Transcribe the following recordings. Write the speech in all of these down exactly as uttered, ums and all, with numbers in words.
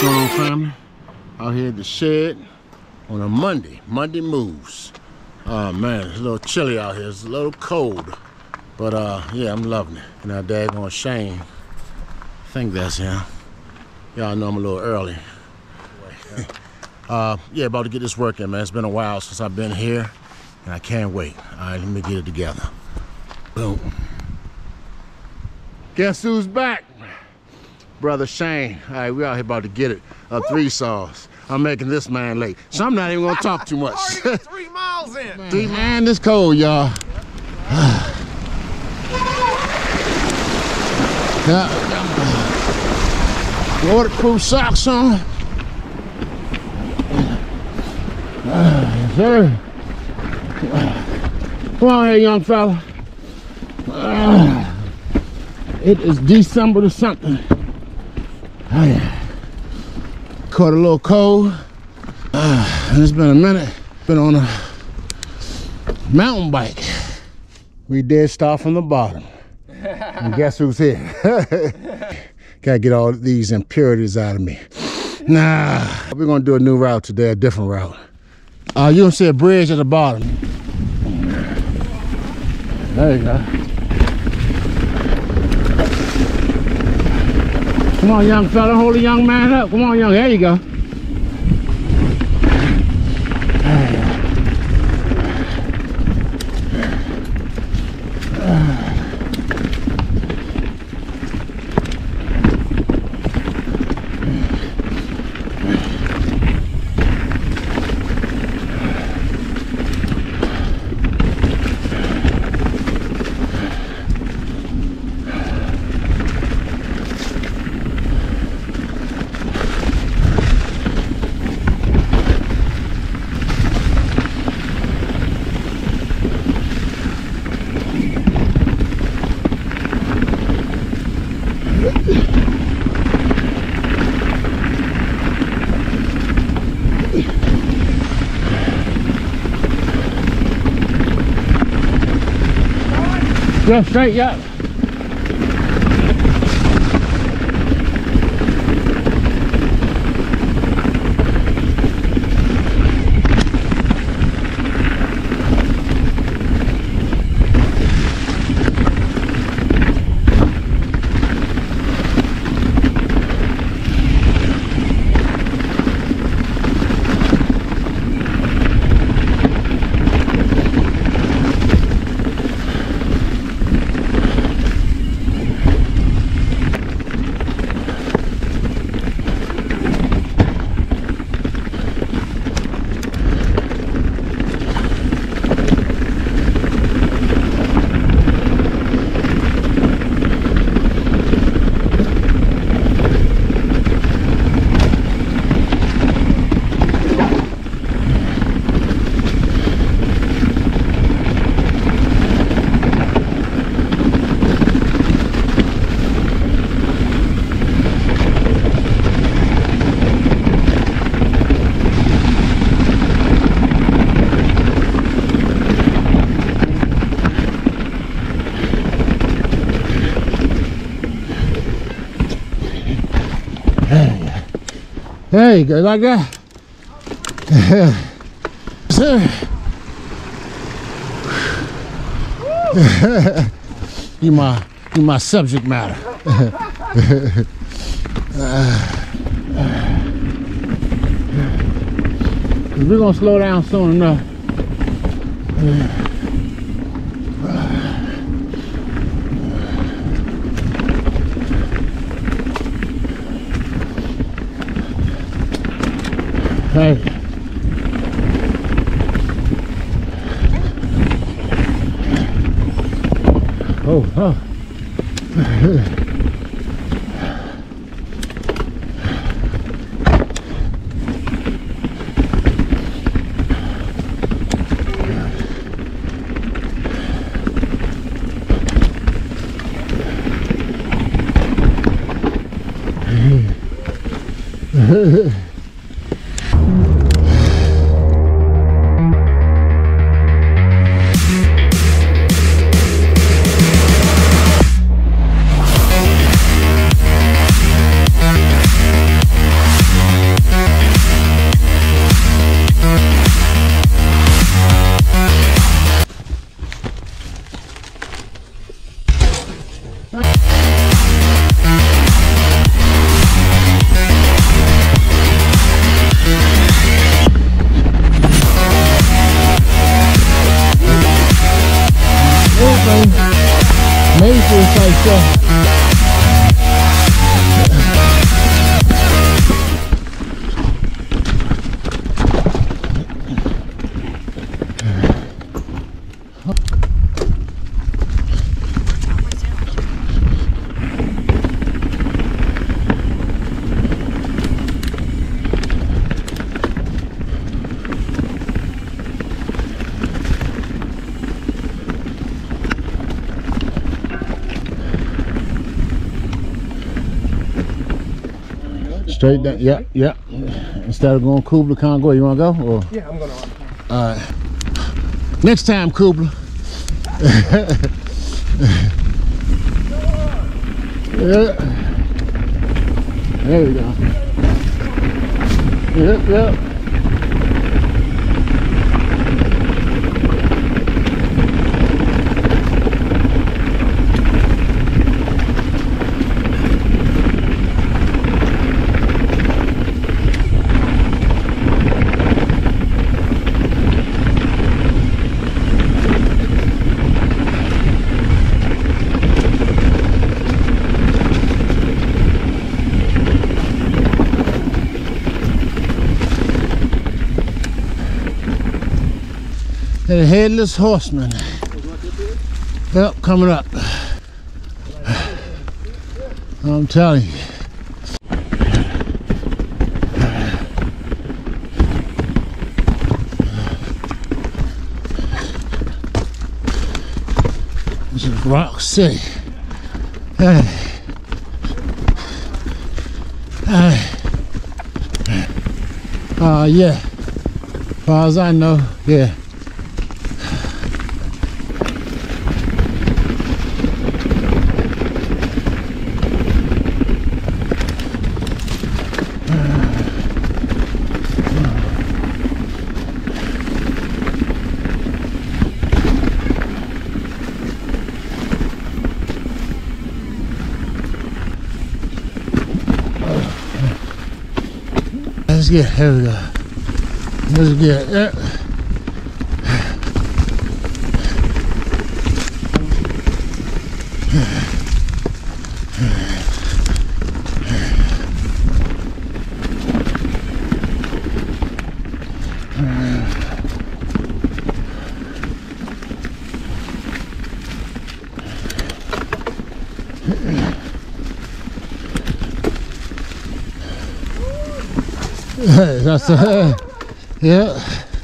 going on, family? Out here at the shed on a Monday. Monday moves. Oh man, it's a little chilly out here. It's a little cold. But uh, yeah, I'm loving it. And our daggone Shane, I think that's him. Y'all know I'm a little early. uh, yeah, about to get this work in, man. It's been a while since I've been here, and I can't wait. All right, let me get it together. Boom. Guess who's back? Brother Shane. All right, we out here about to get it. Uh, three saws. I'm making this man late, so I'm not even gonna talk too much. Already three miles in. Man, three man, it's cold, y'all. Waterproof socks on. Yes, sir. Come on here, young fella. It is December to something. Oh, yeah. Caught a little cold. Uh, and it's been a minute. Been on a mountain bike. We did start from the bottom. And guess who's here? Gotta get all these impurities out of me. Nah, we're gonna do a new route today, a different route. Uh, you gonna see a bridge at the bottom. There you go. Come on, young fella, hold the young man up. Come on, young, there you go. Go straight, yeah. There you go, like that. Sir. you my you my subject matter. uh, we're gonna slow down soon enough. Hey. Oh, oh. thing. Maybe it's like that. Straight down, yeah, yeah. Instead of going Kubla, Congo, you wanna go? Or? Yeah, I'm gonna. All right. Next time, Kubla. Yeah. There we go. Yep, yep. The headless horseman. Yep, coming up. I'm telling you. This is Rock City. Hey. Hey. Uh, yeah. As far as I know, yeah. Let's get, here we go. Let's get, yeah. That's a, yeah.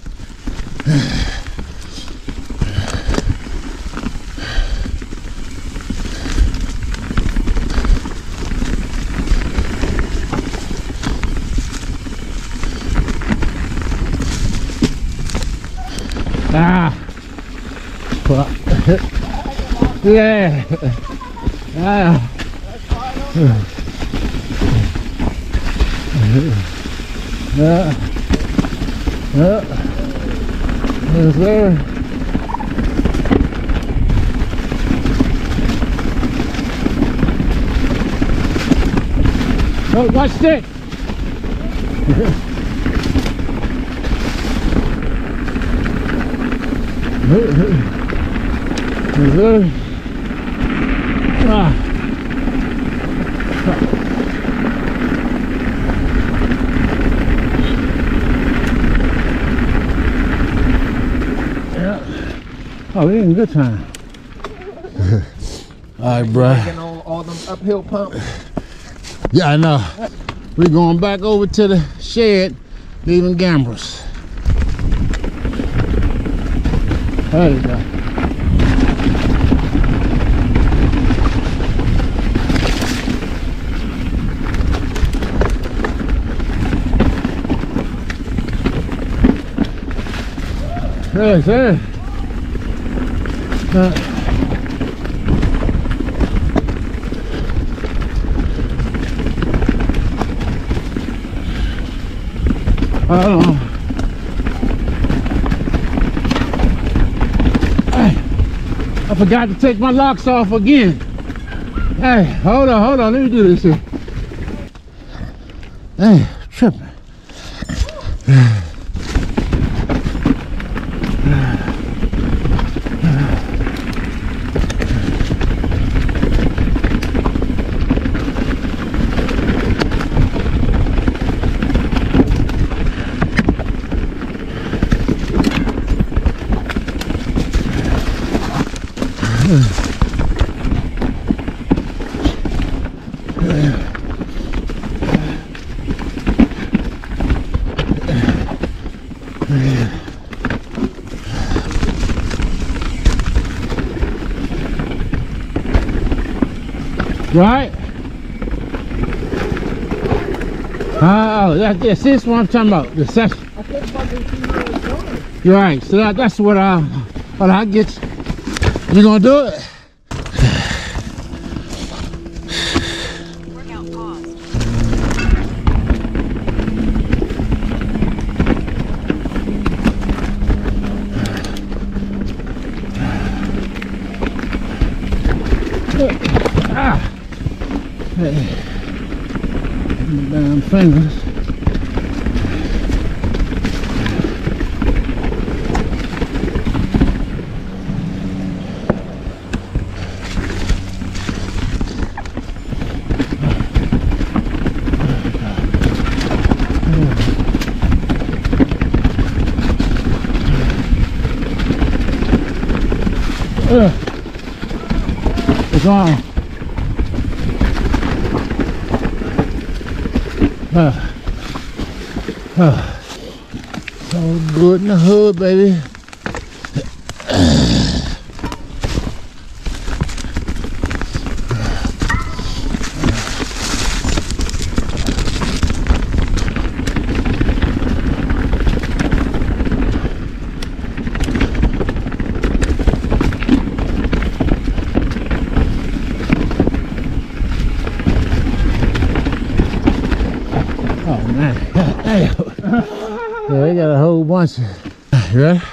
Ah. Yeah. Ah. Yeah. Yeah. Yes, sir. Oh, watch this. Yes, sir. Ah. Oh, we in a good time. All right, bro. Taking on all them uphill pumps. Yeah, I know. We're going back over to the shed, leaving Gambrill's. There you go. Yes, sir. Uh, I don't know. Hey, I forgot to take my locks off again. Hey, hold on, hold on. Let me do this here. Hey, tripping. Right? Oh, that, that's this what I'm talking about. The session. I think fucking see where it's going. You're right. So that, that's what I, what I get. You gonna do it? Workout paused. Ah. Hey. My damn fingers. Uh, it's on. Uh, uh, so good in the hood, baby. Yeah, they got a whole bunch of, you ready?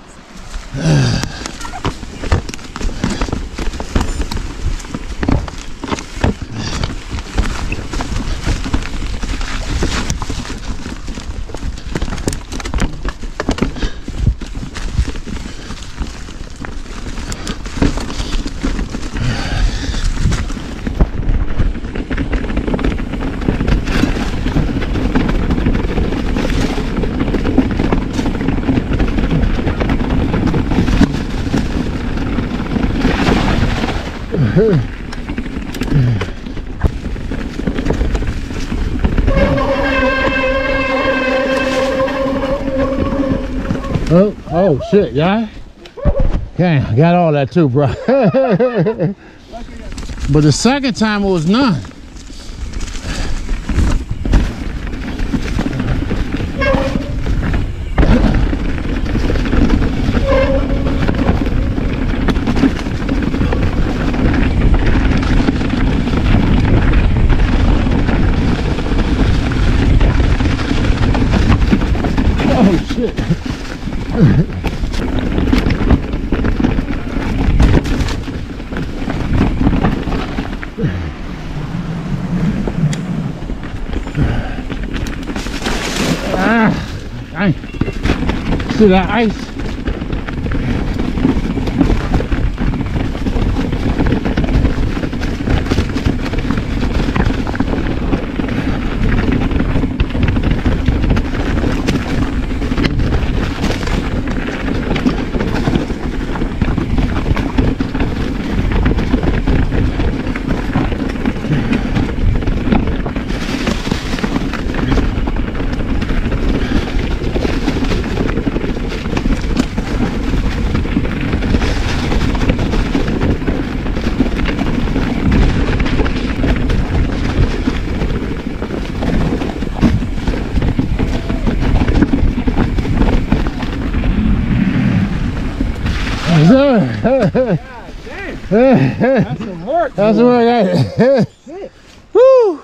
Oh, oh shit, yeah. Okay, I got all that too, bro. But the second time it was none. Oh shit. Ah, dang. See that ice? God damn. That's some work. That's boy. what I got. Woo!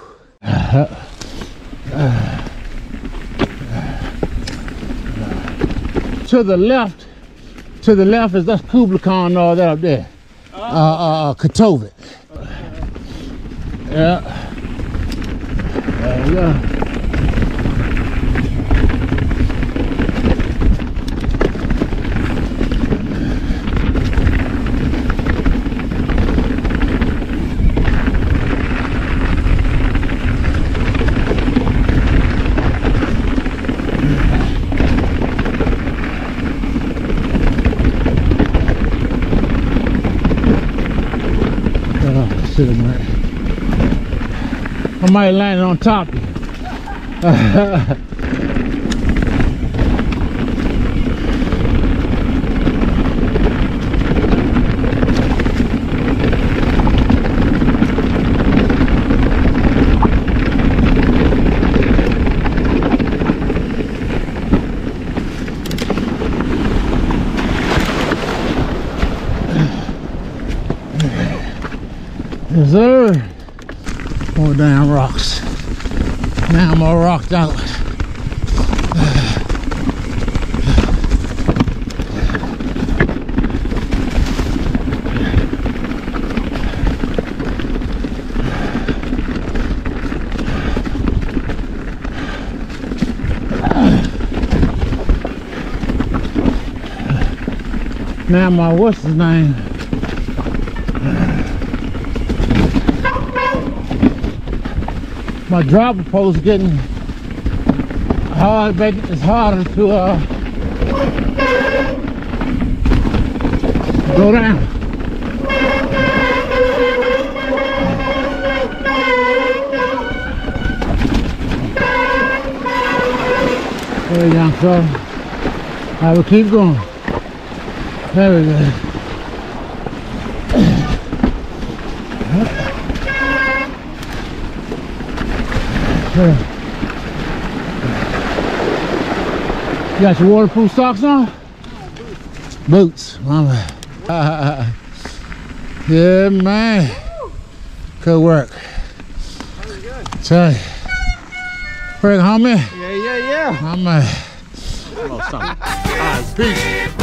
To the left, to the left is that's Kubla Khan and all that up there. Uh, uh, uh Katovit. Yeah. There you go. to the man. I might land on top of you. Yes, sir. More damn rocks. Now I'm all rocked out. Now my what's his name? My dropper pole is getting hard, but it's harder to uh, go down. There we go, so I will keep going. There we go. You got your waterproof socks on? Boots, mama. Yeah, man. Good work. Tell you. Bring homie. Yeah, yeah, yeah. I'm uh, peace.